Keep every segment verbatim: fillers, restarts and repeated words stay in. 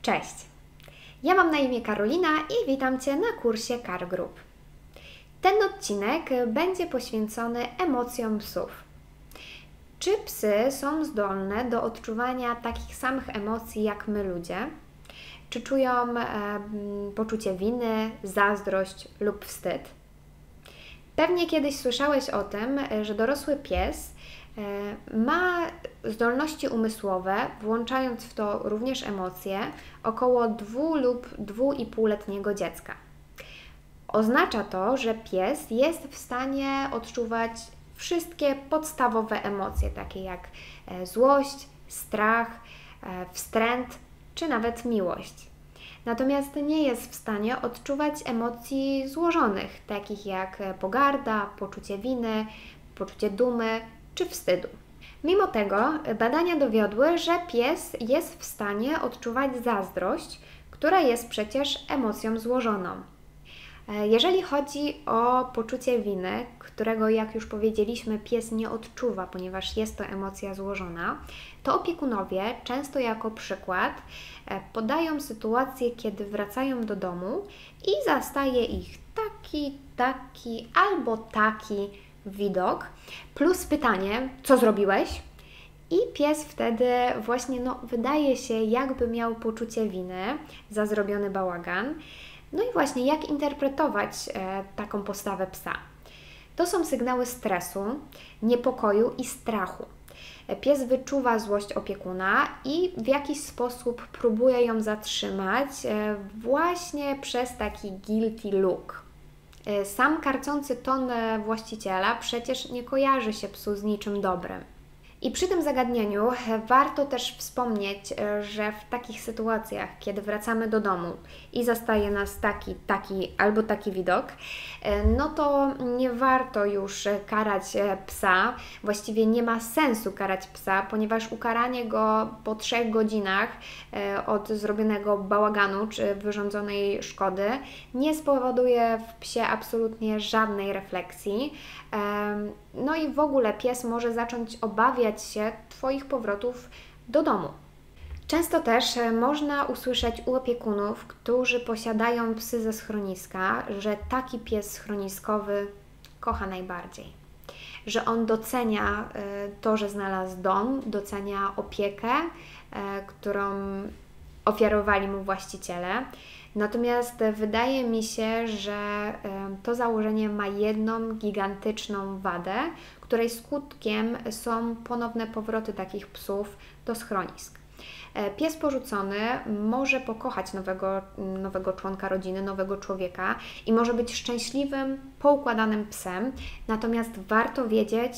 Cześć! Ja mam na imię Karolina i witam Cię na kursie Car Group. Ten odcinek będzie poświęcony emocjom psów. Czy psy są zdolne do odczuwania takich samych emocji jak my ludzie? Czy czują e, poczucie winy, zazdrość lub wstyd? Pewnie kiedyś słyszałeś o tym, że dorosły pies e, ma zdolności umysłowe, włączając w to również emocje, około dwu lub dwu i pół letniego dziecka. Oznacza to, że pies jest w stanie odczuwać wszystkie podstawowe emocje, takie jak złość, strach, wstręt czy nawet miłość. Natomiast nie jest w stanie odczuwać emocji złożonych, takich jak pogarda, poczucie winy, poczucie dumy czy wstydu. Mimo tego badania dowiodły, że pies jest w stanie odczuwać zazdrość, która jest przecież emocją złożoną. Jeżeli chodzi o poczucie winy, którego, jak już powiedzieliśmy, pies nie odczuwa, ponieważ jest to emocja złożona, to opiekunowie często jako przykład podają sytuację, kiedy wracają do domu i zastaje ich taki, taki albo taki widok, plus pytanie, co zrobiłeś? I pies wtedy właśnie no, wydaje się, jakby miał poczucie winy za zrobiony bałagan. No i właśnie, jak interpretować e, taką postawę psa? To są sygnały stresu, niepokoju i strachu. Pies wyczuwa złość opiekuna i w jakiś sposób próbuje ją zatrzymać e, właśnie przez taki guilty look. E, sam karcący ton właściciela przecież nie kojarzy się psu z niczym dobrym. I przy tym zagadnieniu warto też wspomnieć, że w takich sytuacjach, kiedy wracamy do domu i zastaje nas taki, taki albo taki widok, no to nie warto już karać psa, właściwie nie ma sensu karać psa, ponieważ ukaranie go po trzech godzinach od zrobionego bałaganu czy wyrządzonej szkody nie spowoduje w psie absolutnie żadnej refleksji. No i w ogóle pies może zacząć obawiać się Twoich powrotów do domu. Często też można usłyszeć u opiekunów, którzy posiadają psy ze schroniska, że taki pies schroniskowy kocha najbardziej. Że on docenia to, że znalazł dom, docenia opiekę, którą ofiarowali mu właściciele. Natomiast wydaje mi się, że to założenie ma jedną gigantyczną wadę, której skutkiem są ponowne powroty takich psów do schronisk. Pies porzucony może pokochać nowego, nowego członka rodziny, nowego człowieka i może być szczęśliwym, poukładanym psem, natomiast warto wiedzieć,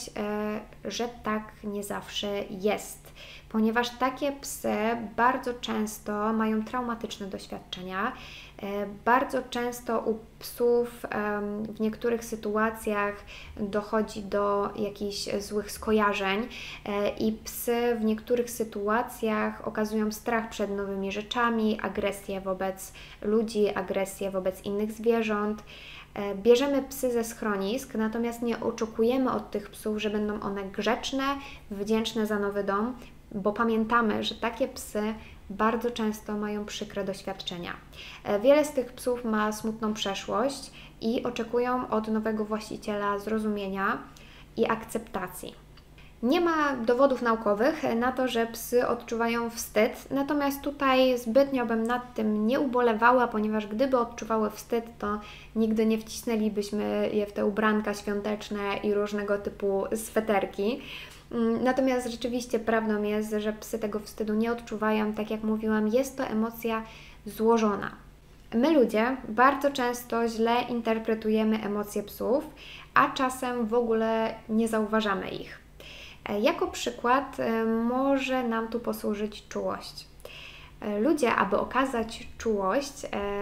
że tak nie zawsze jest, ponieważ takie psy bardzo często mają traumatyczne doświadczenia. Bardzo często u psów w niektórych sytuacjach dochodzi do jakichś złych skojarzeń i psy w niektórych sytuacjach okazują strach przed nowymi rzeczami, agresję wobec ludzi, agresję wobec innych zwierząt. Bierzemy psy ze schronisk, natomiast nie oczekujemy od tych psów, że będą one grzeczne, wdzięczne za nowy dom, bo pamiętamy, że takie psy bardzo często mają przykre doświadczenia. Wiele z tych psów ma smutną przeszłość i oczekują od nowego właściciela zrozumienia i akceptacji. Nie ma dowodów naukowych na to, że psy odczuwają wstyd, natomiast tutaj zbytnio bym nad tym nie ubolewała, ponieważ gdyby odczuwały wstyd, to nigdy nie wcisnęlibyśmy je w te ubranka świąteczne i różnego typu sweterki. Natomiast rzeczywiście prawdą jest, że psy tego wstydu nie odczuwają. Tak jak mówiłam, jest to emocja złożona. My ludzie bardzo często źle interpretujemy emocje psów, a czasem w ogóle nie zauważamy ich. Jako przykład może nam tu posłużyć czułość. Ludzie, aby okazać czułość,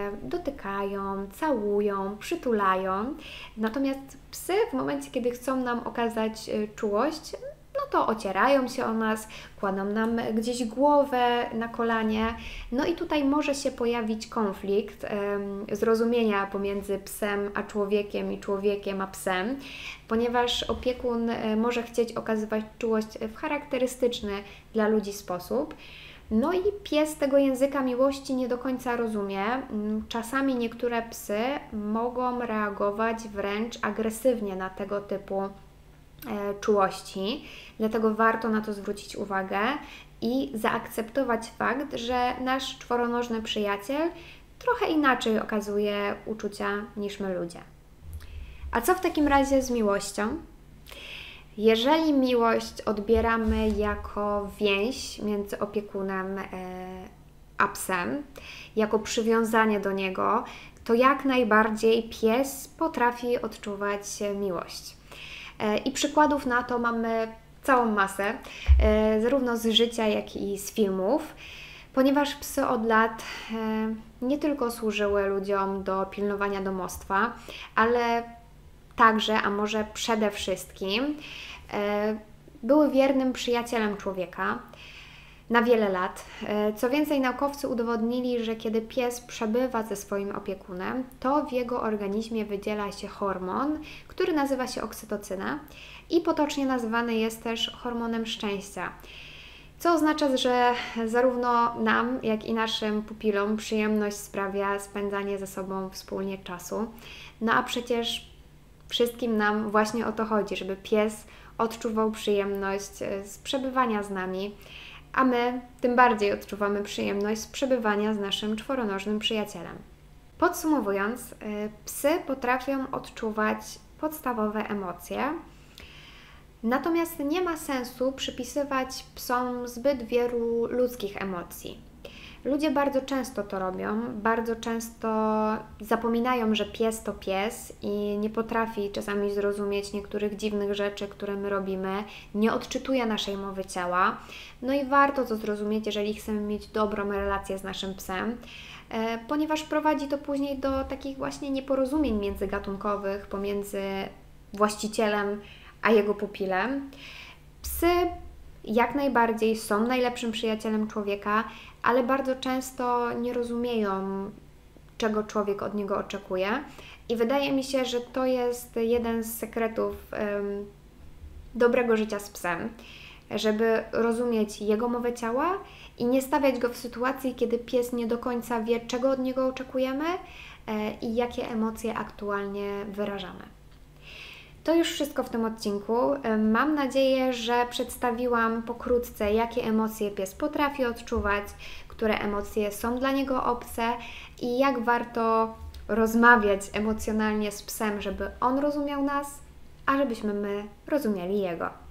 dotykają, całują, przytulają, natomiast psy w momencie, kiedy chcą nam okazać czułość, no to ocierają się o nas, kładą nam gdzieś głowę na kolanie. No i tutaj może się pojawić konflikt e, zrozumienia pomiędzy psem a człowiekiem i człowiekiem a psem, ponieważ opiekun może chcieć okazywać czułość w charakterystyczny dla ludzi sposób. No i pies tego języka miłości nie do końca rozumie. Czasami niektóre psy mogą reagować wręcz agresywnie na tego typu e, czułości, dlatego warto na to zwrócić uwagę i zaakceptować fakt, że nasz czworonożny przyjaciel trochę inaczej okazuje uczucia niż my ludzie. A co w takim razie z miłością? Jeżeli miłość odbieramy jako więź między opiekunem a psem, jako przywiązanie do niego, to jak najbardziej pies potrafi odczuwać miłość. I przykładów na to mamy całą masę, zarówno z życia, jak i z filmów, ponieważ psy od lat nie tylko służyły ludziom do pilnowania domostwa, ale także, a może przede wszystkim, były wiernym przyjacielem człowieka na wiele lat. Co więcej, naukowcy udowodnili, że kiedy pies przebywa ze swoim opiekunem, to w jego organizmie wydziela się hormon, który nazywa się oksytocyna i potocznie nazywany jest też hormonem szczęścia. Co oznacza, że zarówno nam, jak i naszym pupilom przyjemność sprawia spędzanie ze sobą wspólnie czasu. No a przecież wszystkim nam właśnie o to chodzi, żeby pies odczuwał przyjemność z przebywania z nami, a my tym bardziej odczuwamy przyjemność z przebywania z naszym czworonożnym przyjacielem. Podsumowując, psy potrafią odczuwać podstawowe emocje, natomiast nie ma sensu przypisywać psom zbyt wielu ludzkich emocji. Ludzie bardzo często to robią, bardzo często zapominają, że pies to pies i nie potrafi czasami zrozumieć niektórych dziwnych rzeczy, które my robimy, nie odczytuje naszej mowy ciała. No i warto to zrozumieć, jeżeli chcemy mieć dobrą relację z naszym psem, ponieważ prowadzi to później do takich właśnie nieporozumień międzygatunkowych pomiędzy właścicielem a jego pupilem. Psy jak najbardziej są najlepszym przyjacielem człowieka, ale bardzo często nie rozumieją, czego człowiek od niego oczekuje. I wydaje mi się, że to jest jeden z sekretów um, dobrego życia z psem, żeby rozumieć jego mowę ciała i nie stawiać go w sytuacji, kiedy pies nie do końca wie, czego od niego oczekujemy e, i jakie emocje aktualnie wyrażamy. To już wszystko w tym odcinku. Mam nadzieję, że przedstawiłam pokrótce, jakie emocje pies potrafi odczuwać, które emocje są dla niego obce i jak warto rozmawiać emocjonalnie z psem, żeby on rozumiał nas, a żebyśmy my rozumieli jego.